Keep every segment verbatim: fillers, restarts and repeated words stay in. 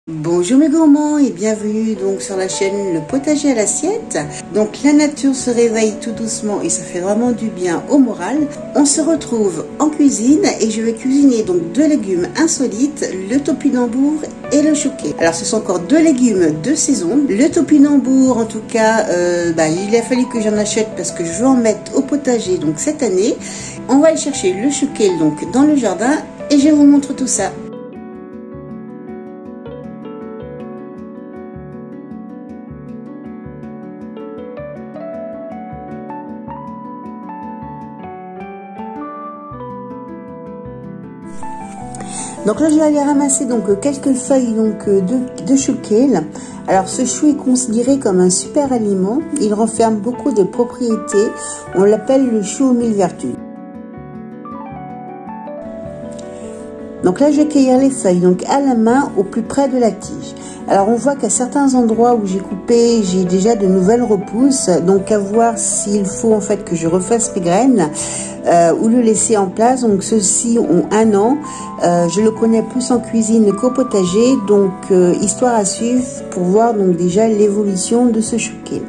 Bonjour mes gourmands et bienvenue donc sur la chaîne Le Potager à l'assiette. Donc la nature se réveille tout doucement et ça fait vraiment du bien au moral. On se retrouve en cuisine et je vais cuisiner donc deux légumes insolites, le topinambour et le chouquet. Alors ce sont encore deux légumes de saison. Le topinambour en tout cas, euh, bah, il a fallu que j'en achète parce que je veux en mettre au potager donc cette année. On va aller chercher le chouquet donc dans le jardin et je vous montre tout ça. Donc là je vais aller ramasser donc quelques feuilles donc de, de chou kale. Alors ce chou est considéré comme un super aliment, il renferme beaucoup de propriétés, on l'appelle le chou aux mille vertus. Donc là je vais cueillir les feuilles donc à la main au plus près de la tige. Alors on voit qu'à certains endroits où j'ai coupé, j'ai déjà de nouvelles repousses, donc à voir s'il faut en fait que je refasse mes graines euh, ou le laisser en place. Donc ceux-ci ont un an, euh, je le connais plus en cuisine qu'au potager, donc euh, histoire à suivre pour voir donc déjà l'évolution de ce chouquet.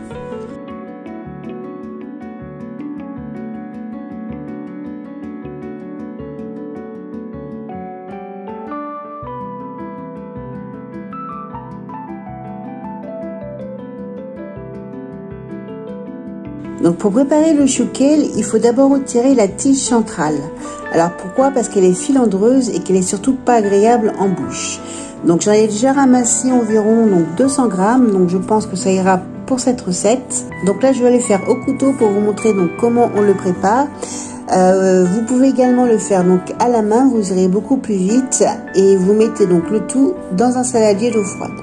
Donc pour préparer le chou kale, il faut d'abord retirer la tige centrale. Alors pourquoi? Parce qu'elle est filandreuse et qu'elle est surtout pas agréable en bouche. Donc j'en ai déjà ramassé environ donc deux cents grammes, donc je pense que ça ira pour cette recette. Donc là je vais le faire au couteau pour vous montrer donc comment on le prépare. Euh, vous pouvez également le faire donc à la main, vous irez beaucoup plus vite et vous mettez donc le tout dans un saladier d'eau froide.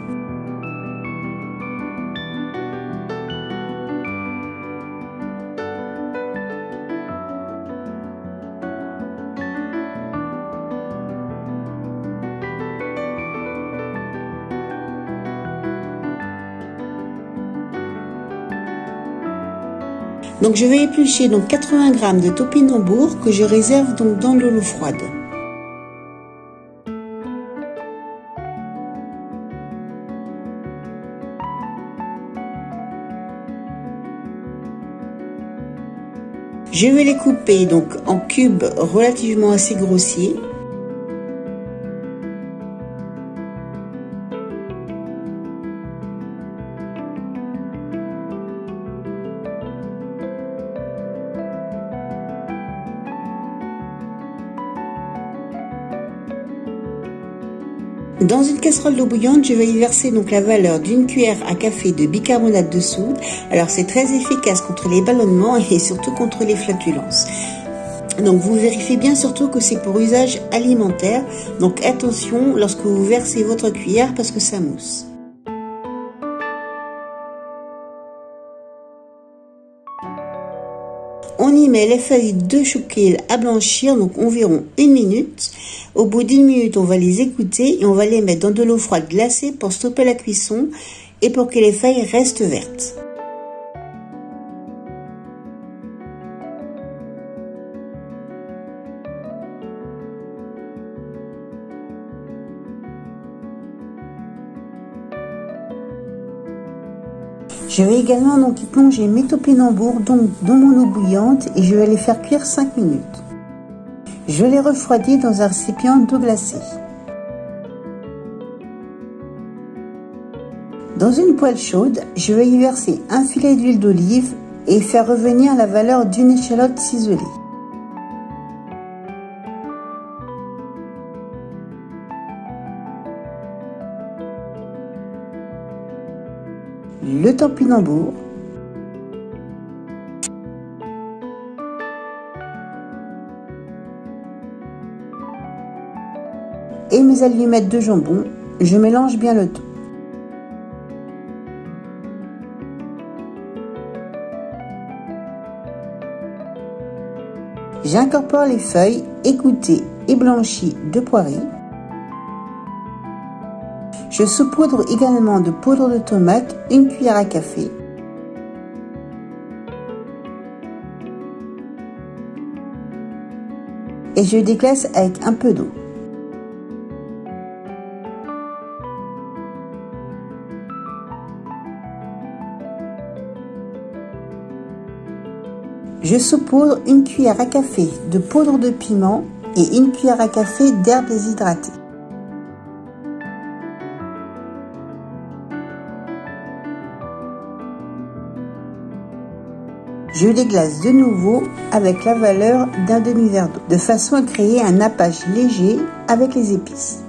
Donc je vais éplucher donc quatre-vingts grammes de topinambour que je réserve donc dans de l'eau froide. Je vais les couper donc en cubes relativement assez grossiers. Dans une casserole d'eau bouillante, je vais y verser donc la valeur d'une cuillère à café de bicarbonate de soude. Alors c'est très efficace contre les ballonnements et surtout contre les flatulences. Donc vous vérifiez bien surtout que c'est pour usage alimentaire. Donc attention lorsque vous versez votre cuillère parce que ça mousse. On y met les feuilles de chou kale à blanchir, donc environ une minute. Au bout d'une minute, on va les égoutter et on va les mettre dans de l'eau froide glacée pour stopper la cuisson et pour que les feuilles restent vertes. Je vais également donc plonger mes topinambours donc dans mon eau bouillante et je vais les faire cuire cinq minutes. Je les refroidis dans un récipient d'eau glacée. Dans une poêle chaude, je vais y verser un filet d'huile d'olive et faire revenir la valeur d'une échalote ciselée. Le topinambour, et mes allumettes de jambon, je mélange bien le tout. J'incorpore les feuilles égouttées et blanchies de poireaux. Je saupoudre également de poudre de tomate, une cuillère à café. Et je déglace avec un peu d'eau. Je saupoudre une cuillère à café de poudre de piment et une cuillère à café d'herbes déshydratées. Je les glace de nouveau avec la valeur d'un demi-verre d'eau, de façon à créer un nappage léger avec les épices.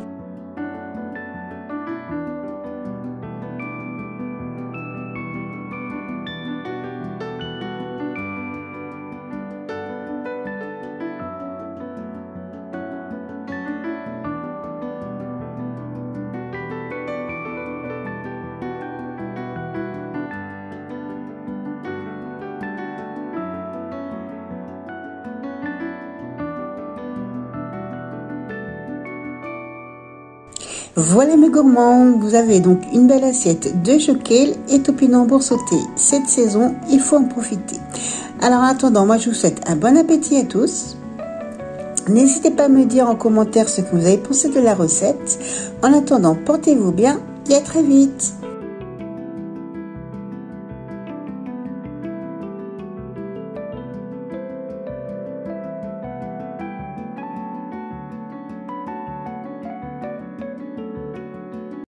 Voilà mes gourmands, vous avez donc une belle assiette de choquel et topinambour sauté. Cette saison, il faut en profiter. Alors en attendant, moi je vous souhaite un bon appétit à tous. N'hésitez pas à me dire en commentaire ce que vous avez pensé de la recette. En attendant, portez-vous bien et à très vite.